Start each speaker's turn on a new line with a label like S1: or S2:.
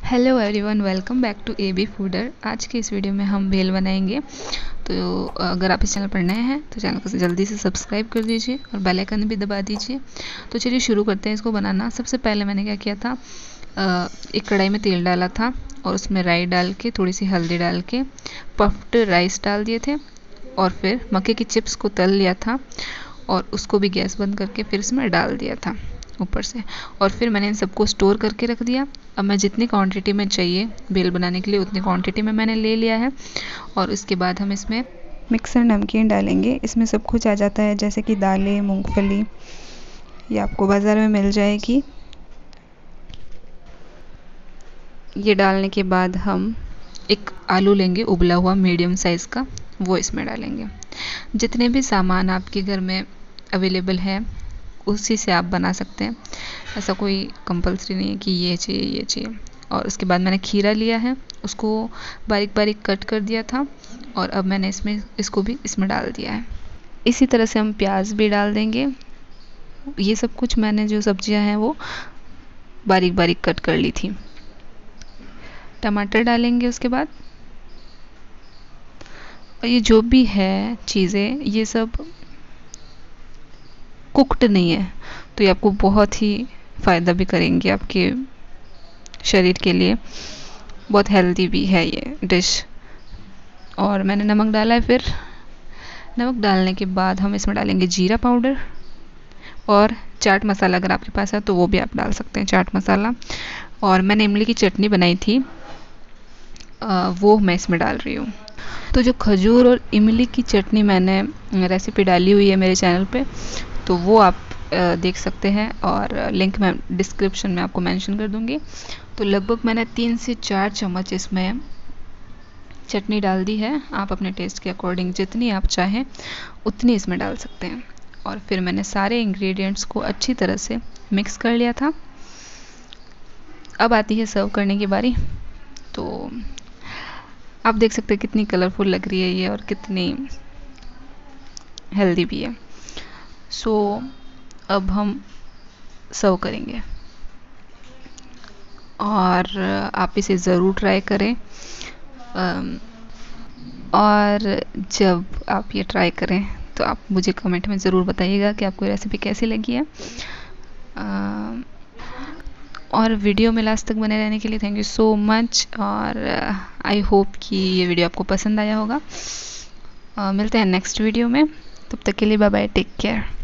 S1: Hello everyone, welcome back to AB Foodar. आज के इस वीडियो में हम भेल बनाएंगे। तो अगर आप इस चैनल पर नए हैं तो चैनल को जल्दी से सब्सक्राइब कर दीजिए और बेल आइकन भी दबा दीजिए। तो चलिए शुरू करते हैं इसको बनाना। सबसे पहले मैंने क्या किया था, एक कढ़ाई में तेल डाला था और उसमें राई डाल के, थोड़ी सी हल्दी डाल के, पफ्ड राइस डाल दिए थे और फिर मक्के की चिप्स को तल लिया था और उसको भी गैस बंद करके फिर इसमें डाल दिया था ऊपर से। और फिर मैंने इन सबको स्टोर करके रख दिया। अब मैं जितनी क्वांटिटी में चाहिए भेल बनाने के लिए उतनी क्वांटिटी में मैंने ले लिया है। और उसके बाद हम इसमें मिक्सर नमकीन डालेंगे। इसमें सब कुछ आ जाता है, जैसे कि दालें, मूंगफली, ये आपको बाज़ार में मिल जाएगी। ये डालने के बाद हम एक आलू लेंगे उबला हुआ मीडियम साइज़ का, वो इसमें डालेंगे। जितने भी सामान आपके घर में अवेलेबल है उसी से आप बना सकते हैं, ऐसा कोई कंपलसरी नहीं है कि ये चाहिए ये चाहिए। और उसके बाद मैंने खीरा लिया है, उसको बारीक बारीक कट कर दिया था और अब मैंने इसको भी इसमें डाल दिया है। इसी तरह से हम प्याज भी डाल देंगे। ये सब कुछ मैंने जो सब्जियां हैं वो बारीक बारीक कट कर ली थी। टमाटर डालेंगे उसके बाद। और ये जो भी है चीज़ें, ये सब कुक्ड नहीं है, तो ये आपको बहुत ही फ़ायदा भी करेंगे आपके शरीर के लिए। बहुत हेल्दी भी है ये डिश। और मैंने नमक डाला है। फिर नमक डालने के बाद हम इसमें डालेंगे जीरा पाउडर और चाट मसाला। अगर आपके पास है तो वो भी आप डाल सकते हैं, चाट मसाला। और मैंने इमली की चटनी बनाई थी, वो मैं इसमें डाल रही हूँ। तो जो खजूर और इमली की चटनी मैंने रेसिपी डाली हुई है मेरे चैनल पे, तो वो आप देख सकते हैं और लिंक मैं डिस्क्रिप्शन में आपको मेंशन कर दूंगी। तो लगभग मैंने 3 से 4 चम्मच इसमें चटनी डाल दी है। आप अपने टेस्ट के अकॉर्डिंग जितनी आप चाहें उतनी इसमें डाल सकते हैं। और फिर मैंने सारे इंग्रेडिएंट्स को अच्छी तरह से मिक्स कर लिया था। अब आती है सर्व करने की बारी। तो आप देख सकते हैं कितनी कलरफुल लग रही है ये और कितनी हेल्दी भी है। सो अब हम सर्व करेंगे और आप इसे ज़रूर ट्राई करें। और जब आप ये ट्राई करें तो आप मुझे कमेंट में ज़रूर बताइएगा कि आपको रेसिपी कैसी लगी है। और वीडियो में लास्ट तक बने रहने के लिए थैंक यू सो मच। और आई होप कि ये वीडियो आपको पसंद आया होगा। मिलते हैं नेक्स्ट वीडियो में, तब तक के लिए बाय बाय, टेक केयर।